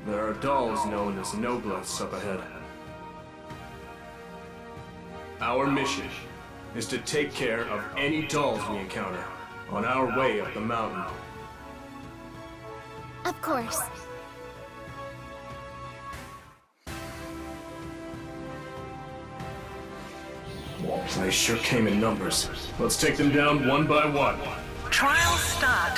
There are dolls known as Noblesse up ahead. Our mission is to take care of any dolls we encounter on our way up the mountain. Of course. They sure came in numbers. Let's take them down one by one. Trial start.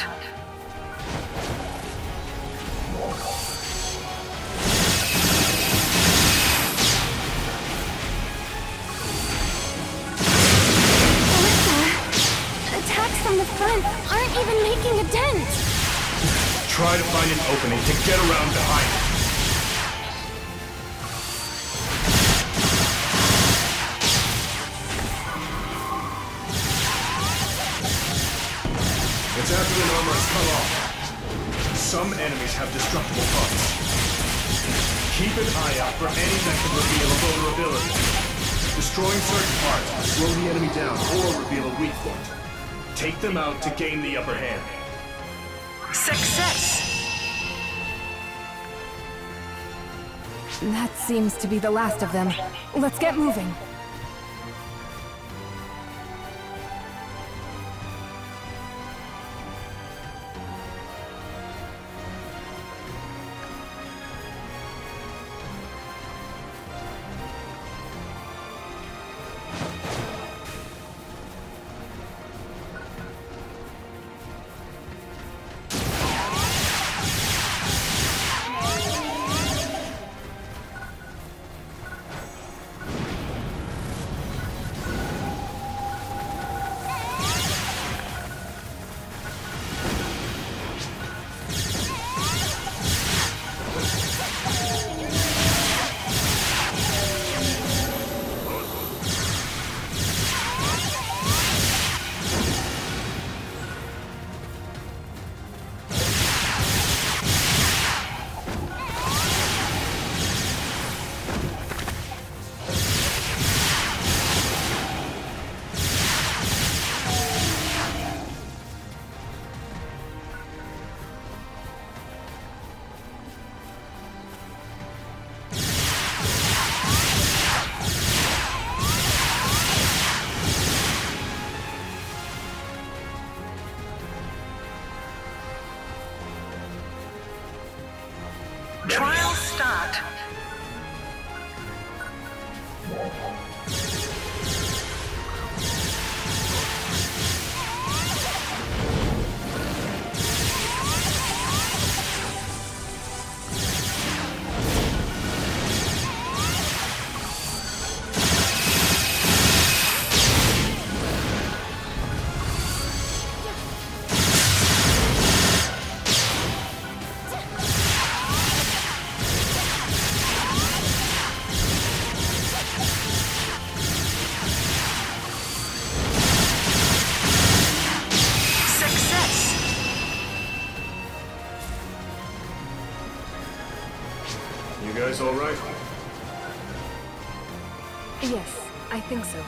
Attacks from the front aren't even making a dent. Try to find an opening to get around behind it. It's after an armor is cut off. Some enemies have destructible parts. Keep an eye out for any that can reveal a vulnerability. Destroying certain parts will slow the enemy down or reveal a weak point. Take them out to gain the upper hand. Success! That seems to be the last of them. Let's get moving. Trial start. You guys all right? Yes, I think so.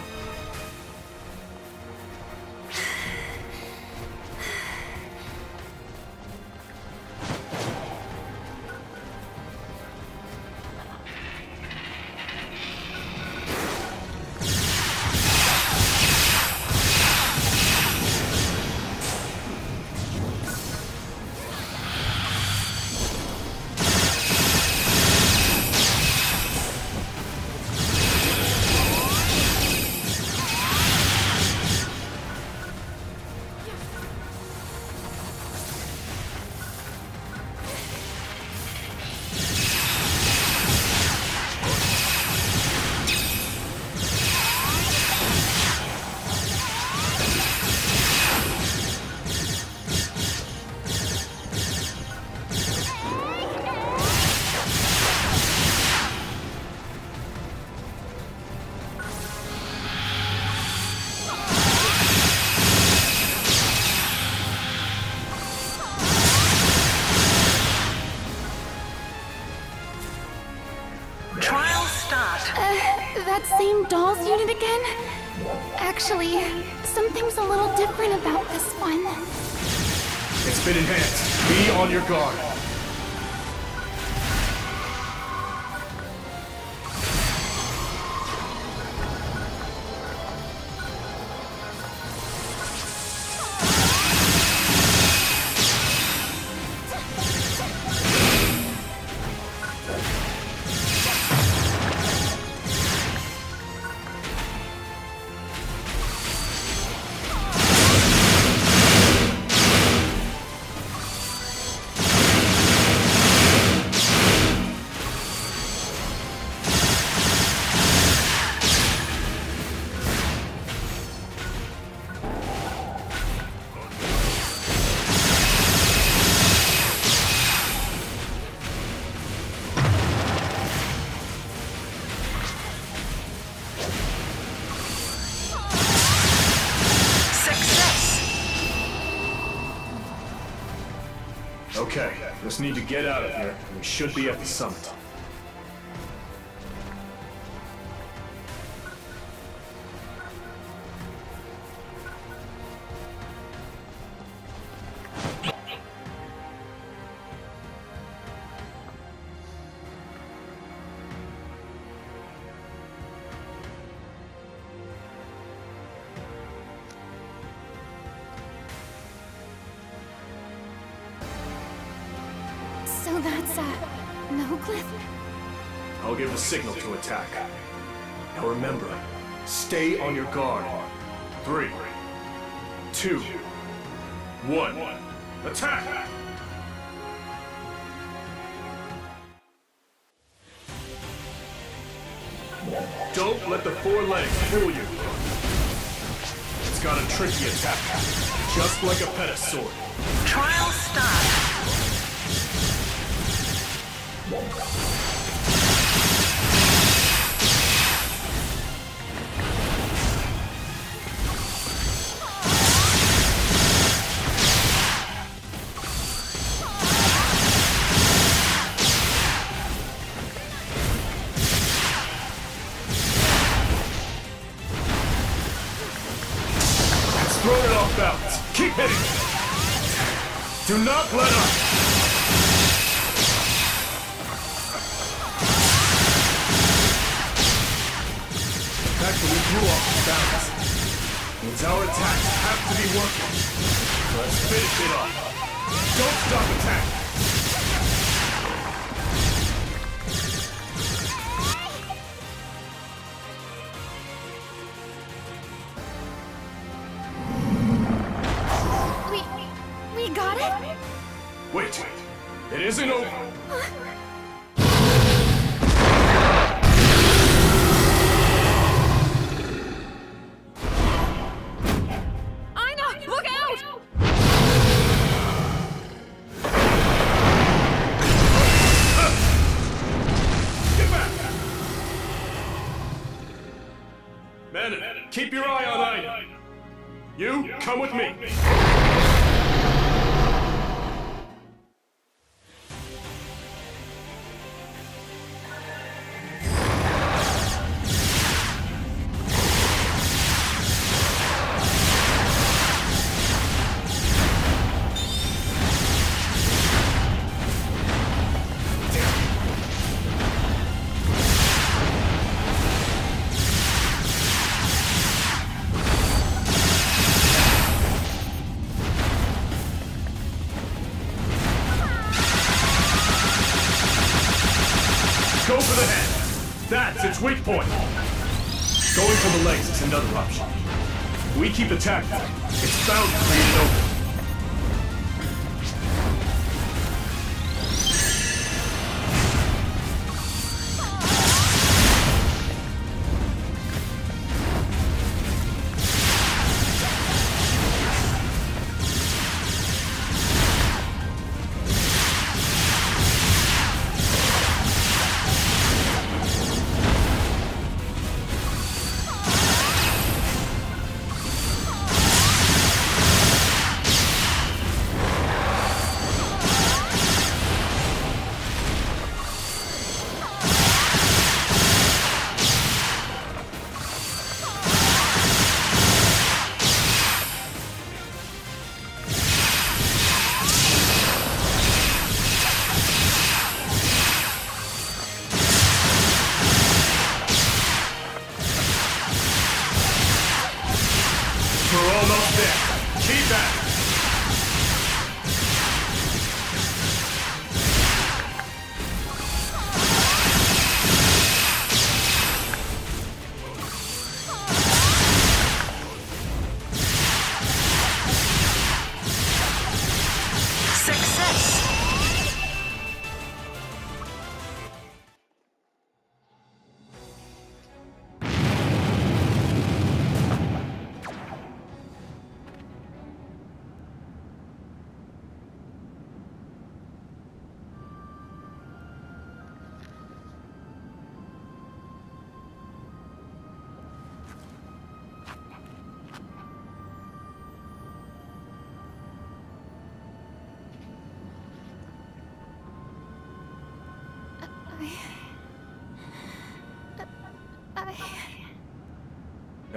That same dolls unit again? Actually, something's a little different about this one. It's been enhanced. Be on your guard. Okay, just need to get out of here, and we should be at the summit. So that's, no glyph? I'll give the signal to attack. Now remember, stay on your guard. 3, 2, 1, attack! Don't let the 4 legs fool you. It's got a tricky attack, just like a Pettis sword. Trial start. Throw it off balance. Keep hitting. Do not let up. Actually threw off balance. Means our attacks have to be working. Let's finish it off. Don't stop attacking. We got it? Wait, it isn't over. Aina, look out! Get back! Manon, keep your eye on Aina. You, come with me. Go for the head. That's its weak point. Going for the legs is another option. If we keep attacking, it's bound to create an opening.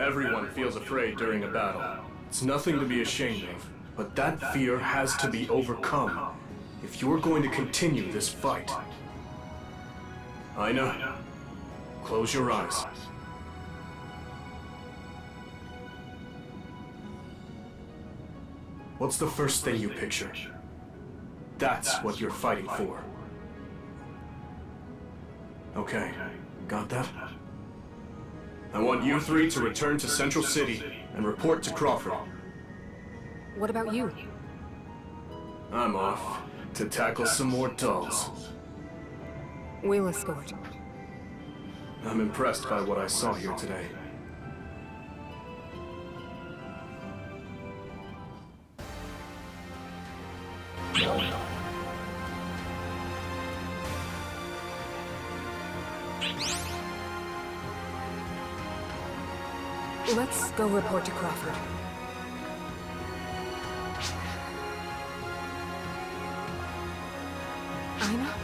Everyone feels afraid during a battle. It's nothing to be ashamed of, but that fear has to be overcome if you're going to continue this fight. Aina, close your eyes. What's the first thing you picture? That's what you're fighting for. Okay, got that? I want you three to return to Central City and report to Crawford. What about you? I'm off to tackle some more dolls. We'll escort. I'm impressed by what I saw here today. Let's go report to Crawford. Aina?